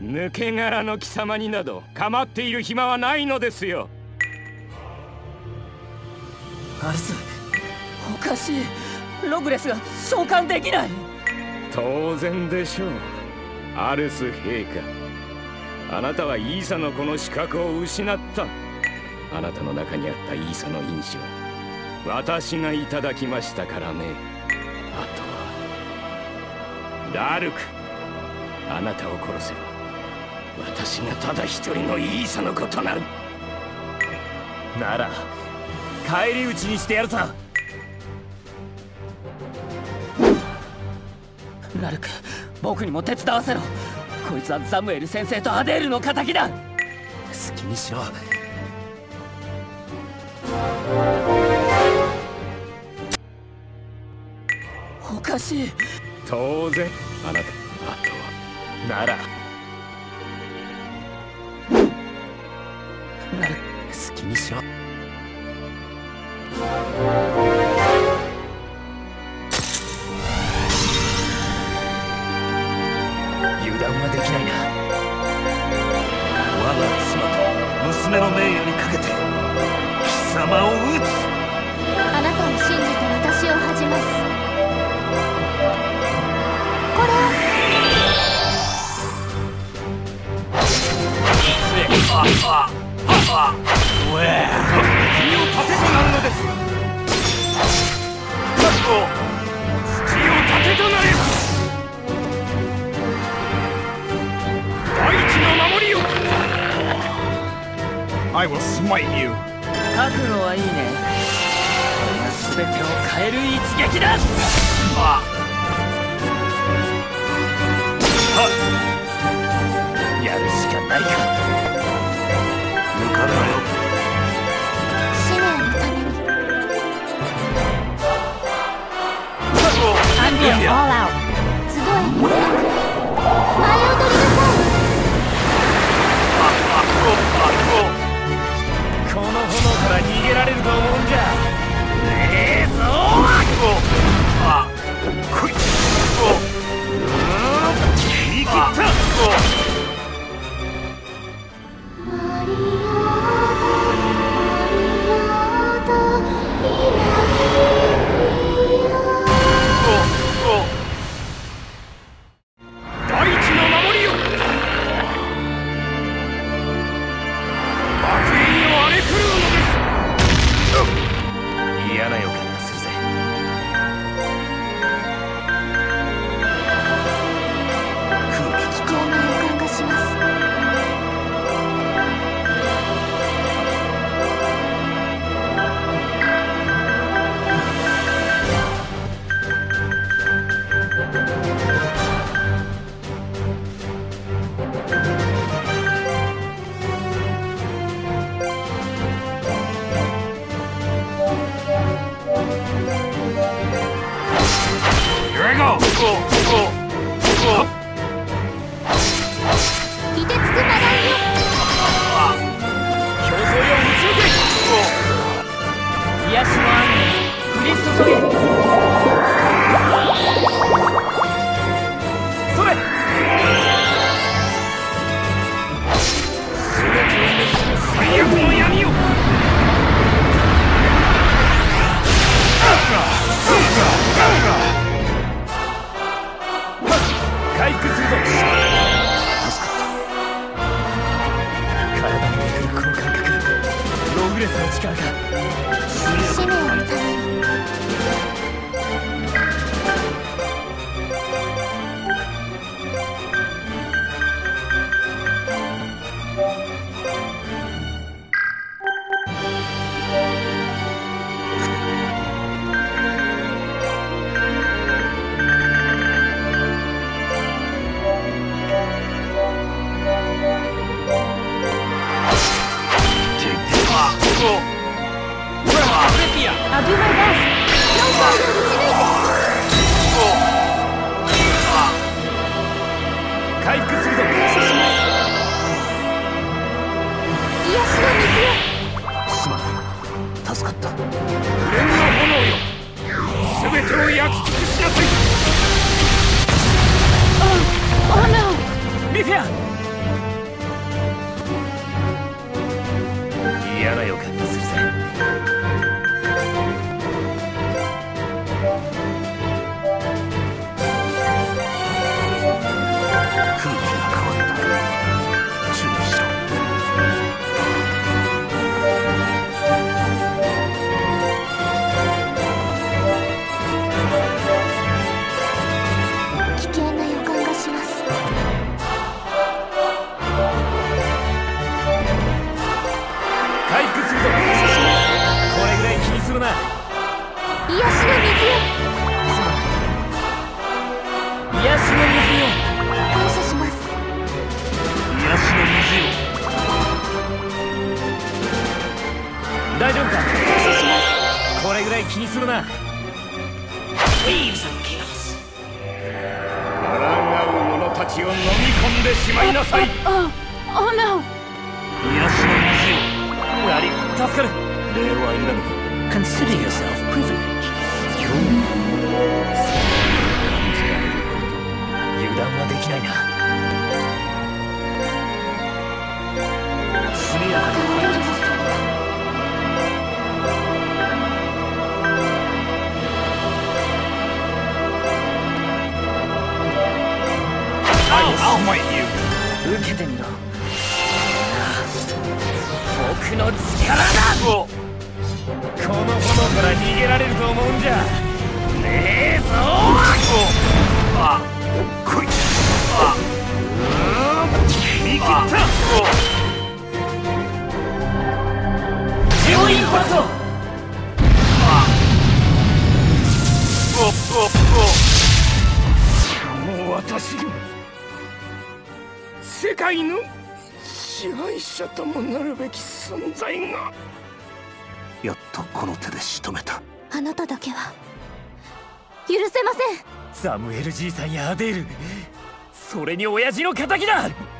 抜け殻の貴様になど構っている暇はないのですよ。 アルス、おかしい。ログレスが召喚できない。 当然でしょう、アルス陛下。あなたはイーサの子の資格を失った。あなたの中にあったイーサの因子を私がいただきましたからね。あとはラルク、あなたを殺せば私がただ一人のイーサの子となる。 なら返り討ちにしてやるさ。ラルク、僕にも手伝わせろ。こいつはザムエル先生とアデールの仇だ。好きにしろ。おかしい。 当然。あなた、あとはならラルク、好きにしろ。油断はできないな。我が妻と娘の名誉にかけて貴様を討つ。 あなたを信じて私を恥じます。これ君を盾となるのです。土を盾となれ。大地の守りよ。 I will smite you. 覚悟はいいね。これが全てを変える一撃だ。やるしかないか。抜かんなよ。 使命のために。 アンディアオーラウ。 集え。舞い踊りなさい。 この炎から逃げられると思うんじゃねえぞ。言い切った。嫌な予感がするぜ。 危険な予感がします。凍てつくまだよ。 競争よ、宇宙軍。癒しの愛に降り注げ。それ。全てを滅する最悪の闇よ。回復するぞ。助かった。体に巡るこの感覚、ログレスの力か。 使命のために。 癒しの水よ。 感謝します。 癒しの水よ。大丈夫か。 感謝します。 これぐらい気にするな。 抗う者たちを飲み込んでしまいなさい。 Oh no。 癒しの水よ。やり助かる。礼は要らぬ。Consider yourself privileged。今日感じられること油断はできないな。速やかに排除させて。I'll fight you。受けてみろ。僕の力だ。この炎から逃げられると思うんじゃねえぞ。あ、来い。あ、見切った。ジオインパクト。 もう私が世界の支配者ともなるべき存在が。 やっとこの手で仕留めた。 あなただけは許せません。 サムエル爺さんやアデール、それに親父の仇だ。